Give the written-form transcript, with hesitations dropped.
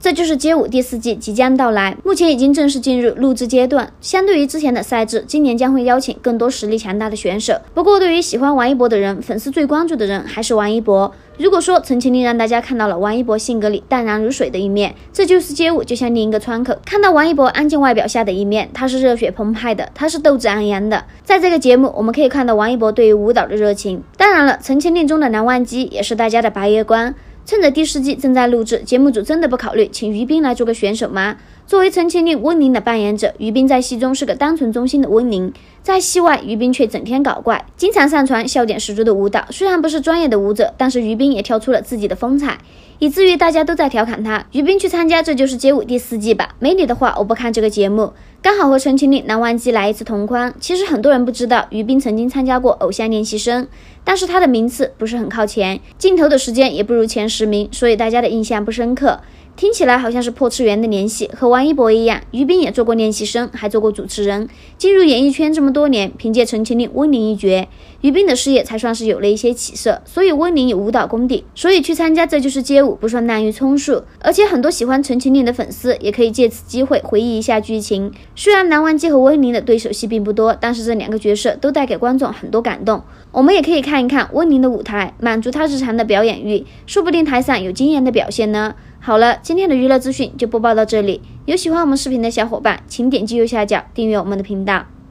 这就是街舞第4季即将到来，目前已经正式进入录制阶段。相对于之前的赛制，今年将会邀请更多实力强大的选手。不过，对于喜欢王一博的人，粉丝最关注的人还是王一博。如果说陈情令让大家看到了王一博性格里淡然如水的一面，这就是街舞就像另一个窗口，看到王一博安静外表下的一面，他是热血澎湃的，他是斗志昂扬的。在这个节目，我们可以看到王一博对于舞蹈的热情。当然了，陈情令中的蓝忘机也是大家的白月光。趁着第4季正在录制，节目组真的不考虑请于冰来做个选手吗？作为陈情令温宁的扮演者，于冰在戏中是个单纯忠心的温宁，在戏外于冰却整天搞怪，经常上传笑点十足的舞蹈。虽然不是专业的舞者，但是于冰也跳出了自己的风采，以至于大家都在调侃他，于冰去参加这就是街舞第4季吧，没你的话我不看这个节目。刚好和陈情令蓝忘机来一次同框。其实很多人不知道于冰曾经参加过偶像练习生，但是他的名次不是很靠前，镜头的时间也不如前10名，所以大家的印象不深刻。听起来好像是破次元的联系，和王一博一样，于冰也做过练习生，还做过主持人。进入演艺圈这么多年，凭借陈情令温宁一角，于冰的事业才算是有了一些起色。所以温宁有舞蹈功底，所以去参加这就是街舞不算滥竽充数。而且很多喜欢陈情令的粉丝也可以借此机会回忆一下剧情。虽然蓝忘机和温宁的对手戏并不多，但是这2个角色都带给观众很多感动。我们也可以看一看温宁的舞台，满足他日常的表演欲，说不定台上有惊艳的表现呢。好了，今天的娱乐资讯就播报到这里。有喜欢我们视频的小伙伴，请点击右下角订阅我们的频道。